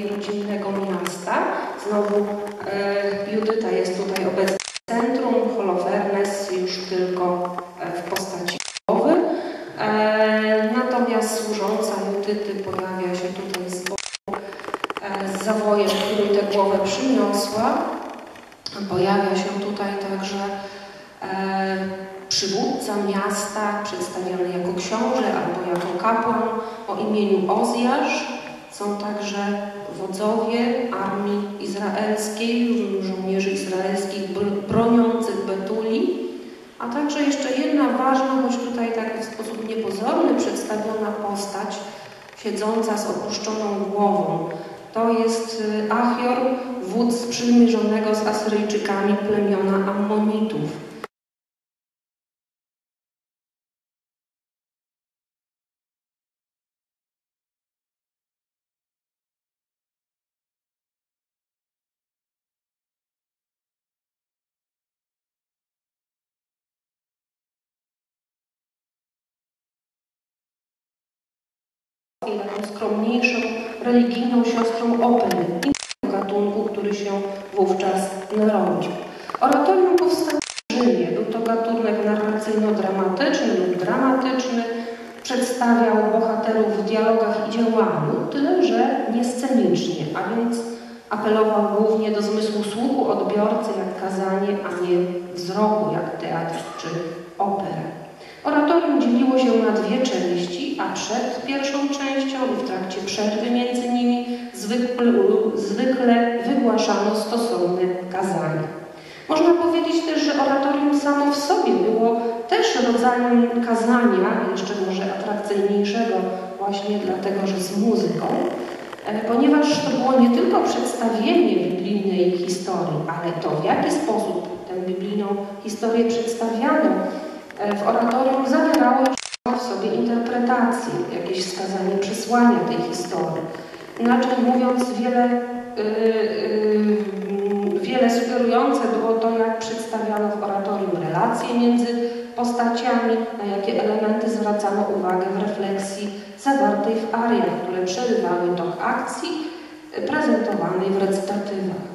rodzinnego miasta. Znowu Judyta jest tutaj obecna w centrum, Holofernes już tylko w postaci głowy. Natomiast służąca Judyty pojawia się tutaj z boku z zawojem, który tę głowę przyniosła. Pojawia się tutaj także przywódca miasta, przedstawiany jako książę albo jako kapłan o imieniu Ozjasz. Są także wodzowie armii izraelskiej, żołnierzy izraelskich broniących Betuli, a także jeszcze jedna ważna, choć tutaj tak w sposób niepozorny przedstawiona postać siedząca z opuszczoną głową. To jest Achior, wódz sprzymierzonego z Asyryjczykami plemiona Ammonitów. I taką skromniejszą, religijną siostrą opery, innego gatunku, który się wówczas narodził. Oratorium powstało w Rzymie. Był to gatunek narracyjno-dramatyczny lub dramatyczny. Przedstawiał bohaterów w dialogach i działaniu, tyle że nie scenicznie, a więc apelował głównie do zmysłu słuchu odbiorcy jak kazanie, a nie wzroku jak teatr czy opera. Oratorium dzieliło się na dwie części, a przed pierwszą częścią i w trakcie przerwy między nimi zwykle wygłaszano stosowne kazania. Można powiedzieć też, że oratorium samo w sobie było też rodzajem kazania, jeszcze może atrakcyjniejszego właśnie dlatego, że z muzyką, ponieważ to było nie tylko przedstawienie biblijnej historii, ale to, w jaki sposób tę biblijną historię przedstawiano w oratorium, zawierało w sobie interpretację, jakieś wskazanie przesłania tej historii. Inaczej mówiąc, wiele sugerujące było to, jak przedstawiano w oratorium relacje między postaciami, na jakie elementy zwracano uwagę w refleksji zawartej w ariach, które przerywały tok akcji prezentowanej w recytatywach.